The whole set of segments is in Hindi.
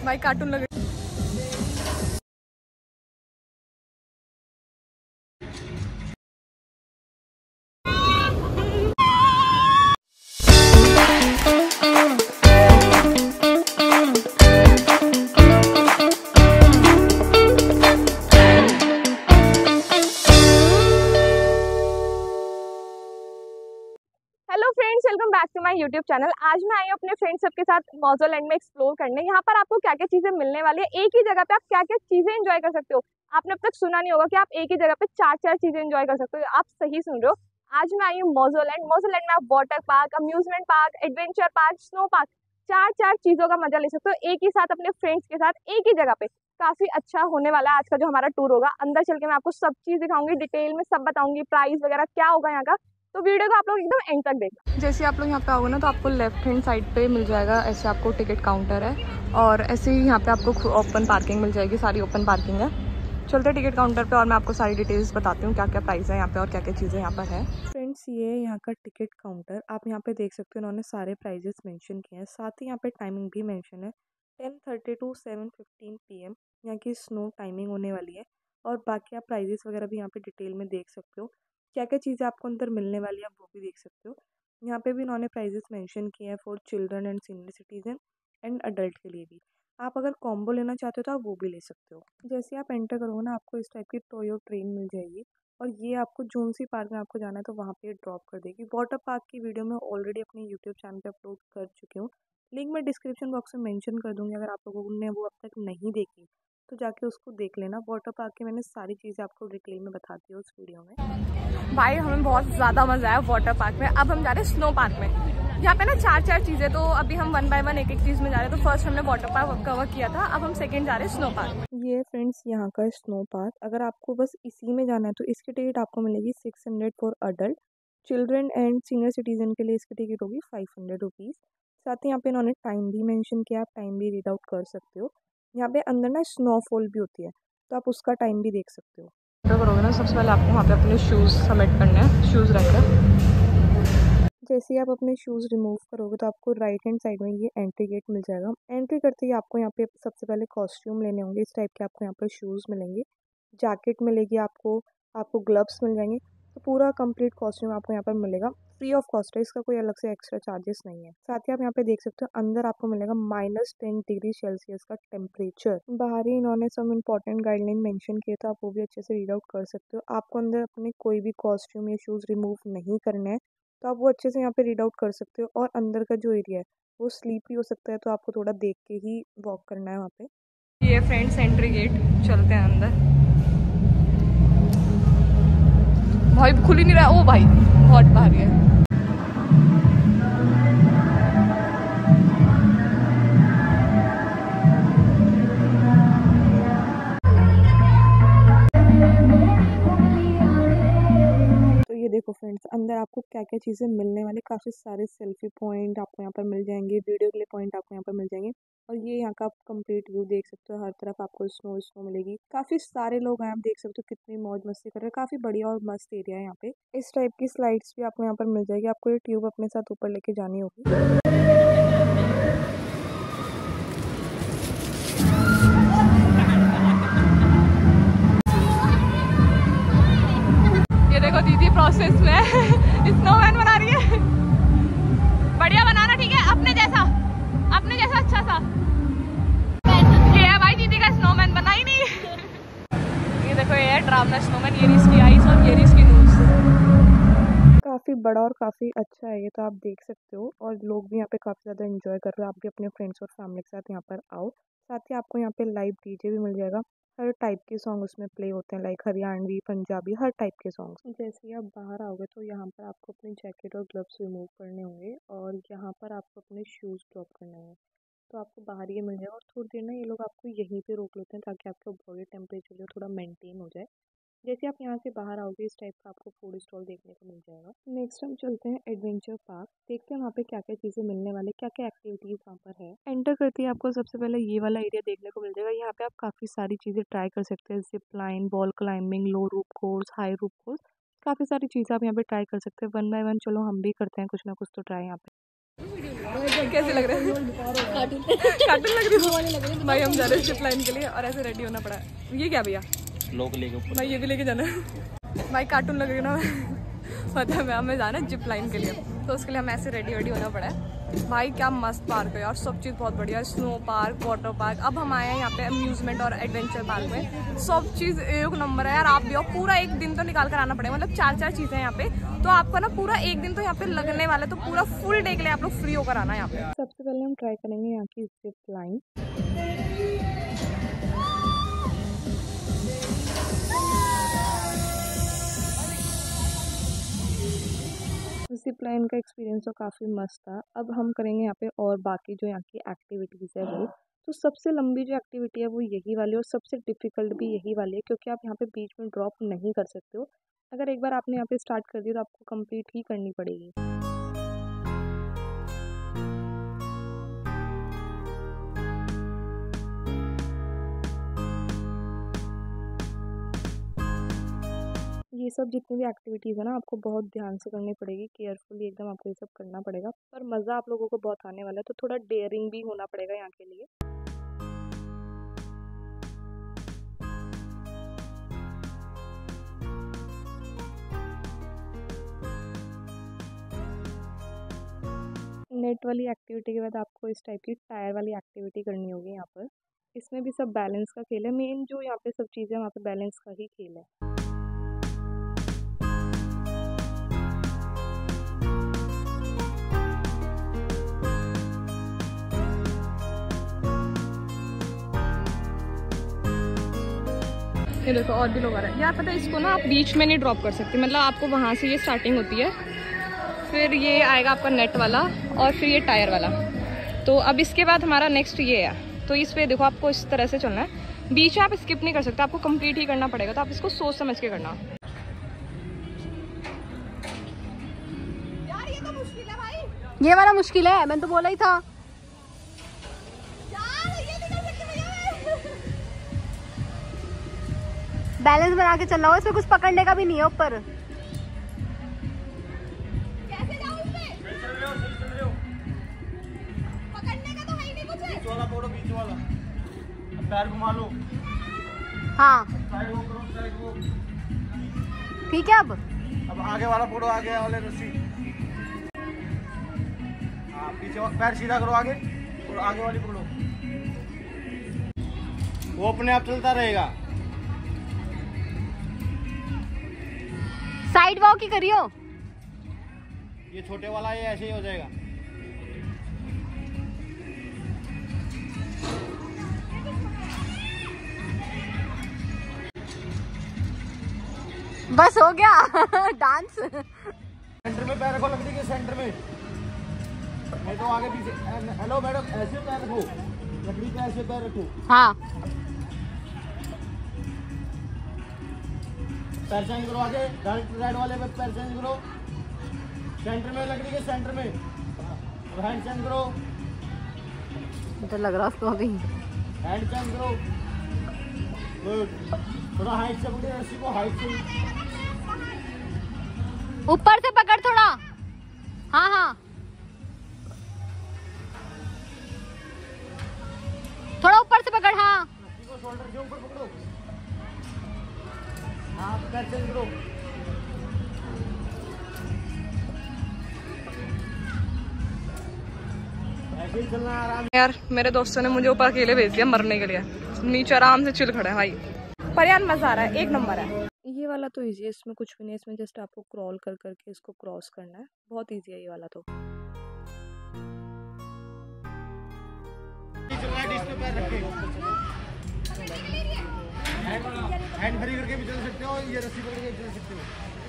भाई कार्टून लगे। Hello friends, welcome back to my YouTube channel. आज मैं आई हूँ अपने फ्रेंड्स सबके साथ मौजोलैंड में एक्सप्लोर करने। यहाँ पर आपको क्या क्या चीजें मिलने वाली है, एक ही जगह पे आप क्या क्या चीजें एंजॉय कर सकते हो। आपने अब तक सुना नहीं होगा कि आप एक ही जगह पे चार चार चीजें एंजॉय कर सकते हो। आप सही सुन रहे हो। आज मैं आई हूँ मौजोलैंड। मौजोलैंड में आप water park, amusement park, adventure park, snow park, चार चार चीजों का मजा ले सकते हो एक ही साथ अपने फ्रेंड्स के साथ एक ही जगह पे। काफी अच्छा होने वाला है आज का जो हमारा टूर होगा। अंदर चल के मैं आपको सब चीज दिखाऊंगी, डिटेल में सब बताऊंगी, प्राइस वगैरह क्या होगा यहाँ का। तो वीडियो को आप लोग एकदम एंड तक देखना। जैसे आप लोग यहाँ पे आओगे ना तो आपको लेफ्ट हैंड साइड पे मिल जाएगा, ऐसे आपको टिकट काउंटर है और ऐसे ही यहाँ पे आपको ओपन पार्किंग मिल जाएगी, सारी ओपन पार्किंग है। चलते टिकट काउंटर पे और मैं आपको सारी डिटेल्स बताती हूँ क्या क्या प्राइस है यहाँ पे और क्या क्या चीज़ें यहाँ पर है। फ्रेंड्स, ये यहाँ का टिकट काउंटर आप यहाँ पे देख सकते हो, इन्होंने सारे प्राइजेस मेंशन किए हैं, साथ ही यहाँ पे टाइमिंग भी मेंशन है। 10:30 टू 7:15 PM यहाँ की स्नो टाइमिंग होने वाली है। और बाकी आप प्राइजेस वगैरह भी यहाँ पे डिटेल में देख सकते हो, क्या क्या चीज़ें आपको अंदर मिलने वाली है आप वो भी देख सकते हो। यहाँ पे भी इन्होंने प्राइजेस मेंशन किए हैं for children and senior citizen and adult के लिए भी। आप अगर कॉम्बो लेना चाहते हो तो आप वो भी ले सकते हो। जैसे आप एंटर करोगे ना आपको इस टाइप की टोयो ट्रेन मिल जाएगी और ये आपको जोनसी पार्क में आपको जाना है तो वहाँ पे ड्रॉप कर देगी। वाटर पार्क की वीडियो मैं ऑलरेडी अपने यूट्यूब चैनल पे अपलोड कर चुकी हूँ, लिंक मैं डिस्क्रिप्शन बॉक्स में मेंशन कर दूँगी। अगर आप लोगों ने वो अब तक नहीं देखी तो जाके उसको देख लेना। वाटर पार्क की मैंने सारी चीज़ें आपको डिटेल में बता दी है उस वीडियो में। भाई हमें बहुत ज़्यादा मज़ा आया वाटर पार्क में। अब हम जा रहे हैं स्नो पार्क में। यहाँ पे ना चार चार चीज़ें, तो अभी हम 1 बाय 1 एक एक चीज़ में जा रहे हैं। तो फर्स्ट हमने वाटर पार्क कवर किया था, अब हम सेकंड जा रहे हैं स्नो पार्क में। ये फ्रेंड्स यहाँ का स्नो पार्क, अगर आपको बस इसी में जाना है तो इसकी टिकट आपको मिलेगी 600 for adult. Children and senior citizen के लिए इसकी टिकट होगी 500 रुपीज़। साथ ही यहाँ पे इन्होंने टाइम भी मेंशन किया, आप टाइम भी रीड आउट कर सकते हो। यहाँ पे अंदर ना स्नोफॉल भी होती है तो आप उसका टाइम भी देख सकते हो। करोगे ना सबसे पहले आपको वहाँ पे अपने शूज़ सबमिट करने हैं, शूज़ रखकर जैसे ही आप अपने शूज़ रिमूव करोगे तो आपको राइट हैंड साइड में ये एंट्री गेट मिल जाएगा। एंट्री करते ही आपको यहाँ पे सबसे पहले कॉस्ट्यूम लेने होंगे, इस टाइप के आपको यहाँ पर शूज़ मिलेंगे, जैकेट मिलेगी आपको ग्लव्स मिल जाएंगे। तो पूरा कंप्लीट कॉस्ट्यूम आपको यहाँ पर मिलेगा, फ्री ऑफ कॉस्ट है, इसका कोई अलग से एक्स्ट्रा चार्जेस नहीं है। साथ ही आप यहाँ पे देख सकते हो अंदर आपको मिलेगा -10 डिग्री सेल्सियस का टेम्परेचर। बाहर ही इन्होंने सब इंपॉर्टेंट गाइडलाइन मेंशन किए तो आप वो भी अच्छे से रीड आउट कर सकते हो। आपको अंदर अपने कोई भी कॉस्ट्यूम या शूज़ रिमूव नहीं करने हैं तो आप वो अच्छे से यहाँ पे रीड आउट कर सकते हो। और अंदर का जो एरिया है वो स्लीपी हो सकता है तो आपको थोड़ा देख के ही वॉक करना है वहाँ पे। ये फ्रेंड्स एंट्री गेट, चलते हैं अंदर। भाई खुल ही नहीं रहा है, ओ भाई बहुत भारी है। तो ये देखो फ्रेंड्स, अंदर आपको क्या क्या चीज़ें मिलने वाली, काफ़ी सारे सेल्फी पॉइंट आपको यहाँ पर मिल जाएंगे, वीडियो के लिए पॉइंट आपको यहाँ पर मिल जाएंगे। और ये यहाँ का आप कंप्लीट व्यू देख सकते हो, हर तरफ आपको स्नो स्नो मिलेगी। काफ़ी सारे लोग हैं, आप देख सकते हो कितनी मौज मस्ती कर रहे हैं। काफ़ी बढ़िया और मस्त एरिया है यहाँ पे। इस टाइप की स्लाइड्स भी आपको यहाँ पर मिल जाएगी, आपको ये ट्यूब अपने साथ ऊपर लेके जानी होगी। ये देखो दीदी प्रोसेस में स्नोमैन बना रही है। बढ़िया बनाना, ठीक है, अपने जैसा अच्छा सा। ये है भाई दीदी का स्नोमैन, बना ही नहीं। ये देखो ये है ड्रामा स्नोमैन, ये इसकी आईज और ये इसकी नोज। काफ़ी बड़ा और काफ़ी अच्छा है ये, तो आप देख सकते हो। और लोग भी यहाँ पे काफ़ी ज़्यादा एंजॉय कर रहे हो। आप भी अपने फ्रेंड्स और फैमिली के साथ यहाँ पर आओ। साथ ही आपको यहाँ पे लाइव डीजे भी मिल जाएगा, हर टाइप के सॉन्ग उसमें प्ले होते हैं, लाइक हरियाणवी, पंजाबी, हर टाइप के सॉन्ग्स। जैसे ही आप बाहर आओगे तो यहाँ पर आपको अपनी जैकेट और ग्लव्स रिमूव करने होंगे और यहाँ पर आपको अपने शूज़ ड्रॉप करने होंगे। तो आपको बाहर ये मिल जाएगा और थोड़ी देर ना ये लोग आपको यहीं पे रोक लेते हैं ताकि आपका बॉडी टेम्परेचर जो थोड़ा मेंटेन हो जाए। जैसे आप यहाँ से बाहर आओगे इस टाइप का आपको फूड स्टॉल देखने को मिल जाएगा। नेक्स्ट हम चलते हैं एडवेंचर पार्क, देखते हैं वहाँ पे क्या क्या चीज़ें मिलने वाली, क्या क्या एक्टिविटीज़ वहाँ पर है। एंटर करते ही आपको सबसे पहले ये वाला एरिया देखने को मिल जाएगा। यहाँ पे आप काफ़ी सारी चीज़ें ट्राई कर सकते हैं, zip line, wall climbing, low rope course, high रूप कोर्स, काफ़ी सारी चीज़ें आप यहाँ पे ट्राई कर सकते हैं। 1 बाय 1 चलो हम भी करते हैं कुछ ना कुछ तो ट्राई यहाँ पे। कैसे लग रहे हैं? कार्टून लग रही है भाई। हम जा रहे हैं जिप लाइन के लिए और ऐसे रेडी होना पड़ा है। ये क्या भैया? लोग लेके भाई, ये भी लेके जाना है भाई। कार्टून लग रही है ना पता है। हमें जाना है जिप लाइन के लिए, तो उसके लिए हमें ऐसे रेडी होना पड़ा है भाई। क्या मस्त पार्क है यार, सब चीज़ बहुत बढ़िया। Snow park, water park. अब हम आए हैं यहाँ पे अम्यूजमेंट और एडवेंचर पार्क में। सब चीज़ एक नंबर है यार। आप भी आओ, पूरा एक दिन तो निकाल कर आना पड़ेगा। मतलब 4 चीज़ें हैं यहाँ पे, तो आपका ना पूरा एक दिन तो यहाँ पे लगने वाला है। तो पूरा फुल डे के लिए आप लोग फ्री होकर आना यहाँ पे। सबसे पहले हम ट्राई करेंगे यहाँ की जिप लाइन। जिप लाइन का एक्सपीरियंस तो काफ़ी मस्त था। अब हम करेंगे यहाँ पे और बाकी जो यहाँ की एक्टिविटीज़ है वो। तो सबसे लंबी जो एक्टिविटी है वो यही वाली, और सबसे डिफ़िकल्ट भी यही वाली है, क्योंकि आप यहाँ पे बीच में ड्रॉप नहीं कर सकते हो। अगर एक बार आपने यहाँ पे स्टार्ट कर दिया तो आपको कंप्लीट ही करनी पड़ेगी। ये सब जितनी भी एक्टिविटीज़ है ना, आपको बहुत ध्यान से करनी पड़ेगी, केयरफुली एकदम आपको ये सब करना पड़ेगा। पर मज़ा आप लोगों को बहुत आने वाला है, तो थोड़ा डेयरिंग भी होना पड़ेगा यहाँ के लिए। नेट वाली एक्टिविटी के बाद आपको इस टाइप की टायर वाली एक्टिविटी करनी होगी यहाँ पर। इसमें भी सब बैलेंस का खेल है। मेन जो यहाँ पे सब चीज़ें वहाँ पे बैलेंस का ही खेल है। ये देखो और भी लोग आ रहे हैं यार। पता है इसको ना आप बीच में नहीं ड्रॉप कर सकते। मतलब आपको वहाँ से ये स्टार्टिंग होती है, फिर ये आएगा आपका नेट वाला, और फिर ये टायर वाला। तो अब इसके बाद हमारा नेक्स्ट ये है। तो इस पे देखो आपको इस तरह से चलना है। बीच में आप स्किप नहीं कर सकते, आपको कंप्लीट ही करना पड़ेगा। तो आप इसको सोच समझ के करना। यार ये तो मुश्किल है भाई। ये वाला मुश्किल है, मैंने तो बोला ही था यार। ये नहीं कर सकते भैया। बैलेंस बना के चलना हो, इसमें कुछ पकड़ने का भी नहीं है ऊपर। बीच वाला पैर घुमा लो। हाँ साइड वो करो, साइड वो। ठीक है। अब आगे वाला पकड़ो, आगे वाले रस्सी। हाँ पीछे पैर सीधा करो आगे, और आगे वाली पकड़ो। वो अपने आप चलता रहेगा। साइड वॉक ही करियो। ये छोटे वाला ये ऐसे ही हो जाएगा। बस हो गया डांस। सेंटर में पैर रखो, लकड़ी के सेंटर में, नहीं तो आगे पीछे। हेलो मैडम, ऐसे पैर रखो, लकड़ी पे ऐसे पैर रखो। हाँ पैर चेंज करो आगे, राइट वाले पे पैर चेंज करो, सेंटर में, लकड़ी के सेंटर में। हैंड चेंज करो। मुझे लग रहा उसको अभी हैंड चेंज करो। गुड। थोड़ा हाइट से पकड़े रस्सी को, हाइट से। ऊपर से पकड़ थोड़ा। हाँ हाँ थोड़ा ऊपर से पकड़। हाँ रस्सी को शोल्डर के ऊपर पकड़ो। हाँ पैर चेंज करो। ऐसे ही चलना आराम। यार मेरे दोस्तों ने मुझे ऊपर अकेले भेज दिया मरने के लिए। नीचे आराम से चिल खड़े हैं भाई। पर यार मजा आ रहा है, एक नंबर है। ये वाला तो इजी है, इसमें कुछ भी नहीं। इसमें जस्ट आपको क्रॉल कर करके इसको क्रॉस करना है। बहुत इजी है ये वाला तो। हैंड फ्री करके भी चल सकते हो, ये रस्सी पकड़ के चल सकते हो।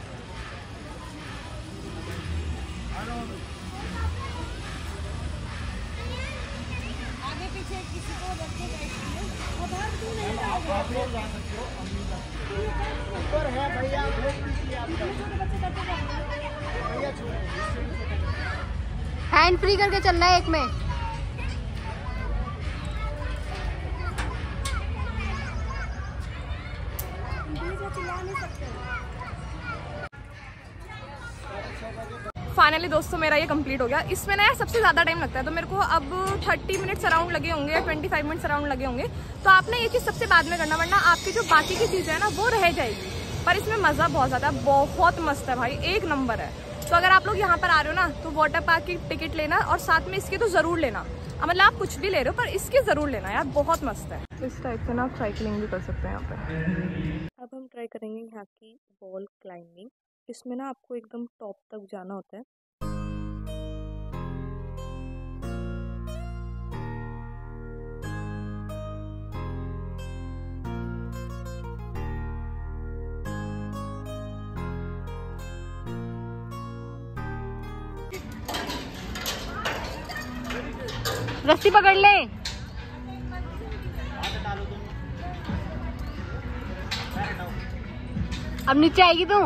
आगे पीछे किसी को बच्चे बैठिए, आप लोग जा सकते हो। ऊपर है भैया, हैंड फ्री करके चलना है एक में। फाइनली दोस्तों मेरा ये कंप्लीट हो गया। इसमें ना सबसे ज़्यादा टाइम लगता है, तो मेरे को अब 30 मिनट्स अराउंड लगे होंगे या 25 मिनट्स अराउंड लगे होंगे। तो आपने ये चीज़ सबसे बाद में करना, वरना आपकी जो बाकी की चीज़ें हैं ना वो रह जाएगी। पर इसमें मज़ा बहुत ज़्यादा है, बहुत मस्त है भाई, एक नंबर है। तो अगर आप लोग यहाँ पर आ रहे हो ना तो वाटर पार्क की टिकट लेना और साथ में इसकी तो ज़रूर लेना। मतलब आप कुछ भी ले रहे हो पर इसकी ज़रूर लेना यार, बहुत मस्त है। इस टाइप से ना आप साइकिलिंग भी कर सकते हैं यहाँ पे। अब हम ट्राई करेंगे यहाँ की वॉल क्लाइंबिंग। इसमें ना आपको एकदम टॉप तक जाना होता है। रस्सी पकड़ ले। अब नीचे आएगी तू।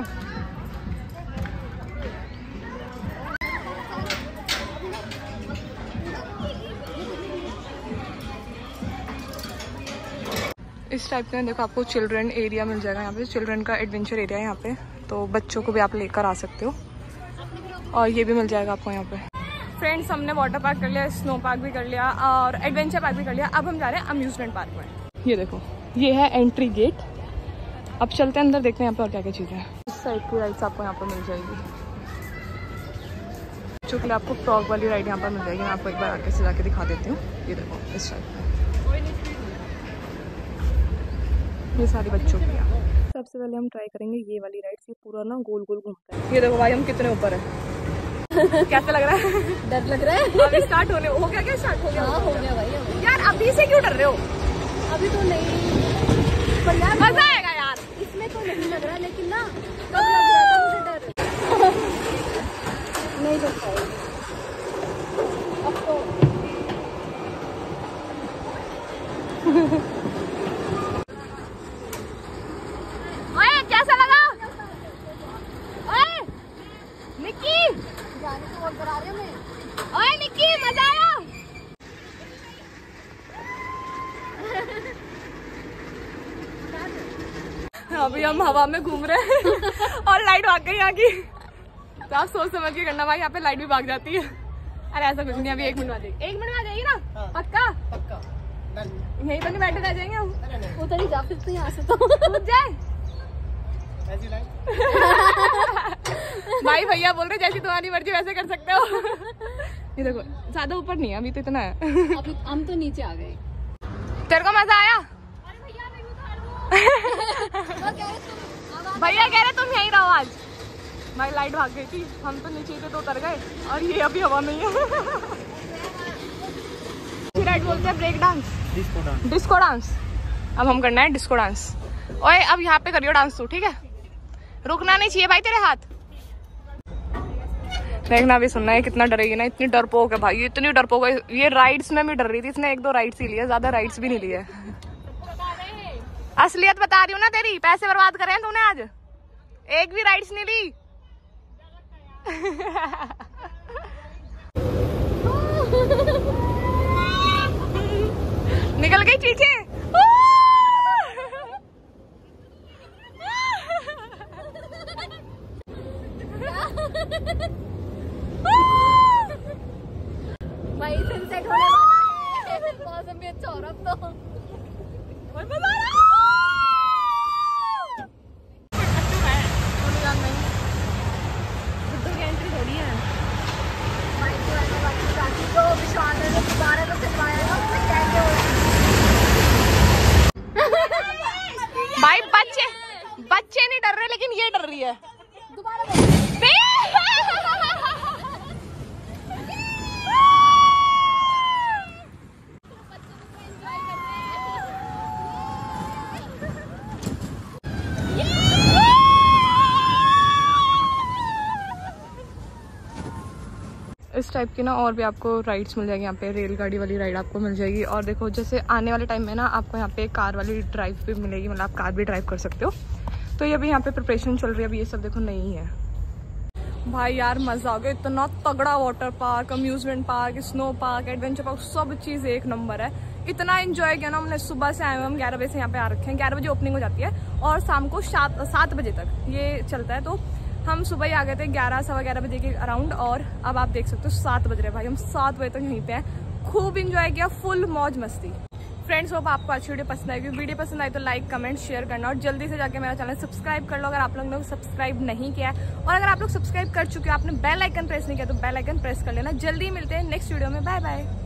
इस टाइप का देखो आपको चिल्ड्रन एरिया मिल जाएगा यहाँ पे, चिल्ड्रन का एडवेंचर एरिया है यहाँ पे, तो बच्चों को भी आप लेकर आ सकते हो। और ये भी मिल जाएगा आपको यहाँ पे। फ्रेंड्स हमने वाटर पार्क कर लिया, स्नो पार्क भी कर लिया और एडवेंचर पार्क भी कर लिया। अब हम जा रहे हैं अम्यूजमेंट पार्क में। ये देखो ये है एंट्री गेट। अब चलते हैं अंदर, देखते हैं यहाँ पे और क्या क्या चीज़ें हैं। इस साइड की राइड्स आपको यहाँ पर मिल जाएगी। बच्चों के लिए आपको फ्रॉग वाली राइड यहाँ पर मिल जाएगी। मैं आपको एक बार आगे से जाके दिखा देती हूँ। ये देखो इस साइड में ये सारी बच्चों की। सबसे पहले हम ट्राई करेंगे ये वाली राइड। ये पूरा ना गोल गोल घूमता है। ये देखो भाई हम कितने ऊपर है। कैसा लग रहा है? डर लग रहा है। अभी स्टार्ट होने हो गया क्या? स्टार्ट हो गया? हाँ हो गया भाई। यार अभी से क्यों डर रहे हो? अभी तो नहीं, पर यार मजा आएगा यार। इसमें तो नहीं लग रहा, लेकिन ना तब लग रहा था मुझे डर। नहीं लग पाएगी अब तो। ओए कैसा लगा? ओए निक्की जाने को बोल कर आ रहे हैं मैं। ओए निक्की मजा आया? अभी हम हवा में घूम रहे हैं और लाइट भाग गई यहाँ की। तो आप सोच समझ के करना भाई, यहाँ पे लाइट भी भाग जाती है। अरे ऐसा कुछ नहीं, अभी 1 मिनट में आ जाएगी। 1 मिनट में आ जाएगी ना? पक्का पक्का यहीं पर बैठे रह जाएंगे हम। उधर ही जा फिर तो यहाँ से तो कूद जाए। ऐसी लाइट भाई भैया बोल रहे जैसी तुम्हारी मर्जी वैसे कर सकते हो। ये देखो ज्यादा ऊपर नहीं है, अभी तो इतना है। अभी हम तो नीचे आ गए। तेरे को मजा आया? भैया कह रहे तुम यहीं रहो आज। भाई लाइट भाग गई थी, हम तो नीचे थे तो उतर गए और ये अभी हवा में ही है। राइट बोलते हैं ब्रेक डांस, डिस्को डांस। अब हम करना है डिस्को डांस। ओए अब यहाँ पे करियो डांस तू, ठीक है? रुकना नहीं चाहिए भाई तेरे हाथ। देखना भी सुनना है कितना डरेगी ना, इतनी डरपोक है भाई, इतनी डरपोक है। ये राइड्स में भी डर रही थी, इसने 1-2 राइड्स ही लिए, ज्यादा राइड्स भी नहीं लिए। असलियत बता रही हूँ ना तेरी, पैसे बर्बाद करे हैं तूने आज, एक भी राइड्स नहीं ली। निकल गई चीचे। भाई सनसेट होने वाला है, मौसम भी अच्छा हो रहा अब तो। भाई बच्चे नहीं डर रहे, लेकिन ये डर रही है। इस टाइप की ना और भी आपको राइड्स मिल जाएगी यहाँ पे। रेलगाड़ी वाली राइड आपको मिल जाएगी। और देखो जैसे आने वाले टाइम में ना आपको यहाँ पे कार वाली ड्राइव भी मिलेगी, मतलब आप कार भी ड्राइव कर सकते हो। तो ये अभी यहाँ पे प्रिपरेशन चल रही है, अभी ये सब देखो नहीं है। भाई यार मजा आ गया, इतना तगड़ा water park, amusement park, snow park, adventure park, सब चीज़ एक नंबर है। इतना एंजॉय किया ना हमने। सुबह से आए हुए हम 11 बजे से यहाँ पे आ रखे हैं। 11 बजे ओपनिंग हो जाती है और शाम को 7 बजे तक ये चलता है। तो हम सुबह ही आ गए थे 11 सवा 11 बजे के अराउंड, और अब आप देख सकते हो 7 बज रहे भाई, हम 7 बजे तक यहीं पे हैं। खूब इंजॉय किया, फुल मौज मस्ती। फ्रेंड्स होप आपको अच्छी वीडियो पसंद आएगी। वीडियो पसंद आई तो लाइक कमेंट शेयर करना, और जल्दी से जाके मेरा चैनल सब्सक्राइब कर लो अगर आप लोगों ने सब्सक्राइब नहीं किया है। और अगर आप लोग सब्सक्राइब कर चुके हो, आपने बेल आइकन प्रेस नहीं किया तो बेल आइकन प्रेस कर लेना। जल्दी मिलते हैं नेक्स्ट वीडियो में, बाय बाय।